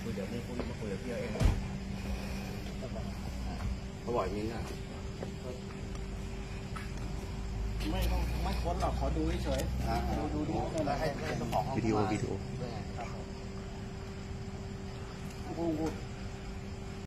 เดี๋ยวมึงคุยมาคุยกับพี่เองเขาบอกอย่างนี้นะไม่ค้นหรอกขอดูเฉยดูแล้วให้เจ้าของห้องวิดีโอพูด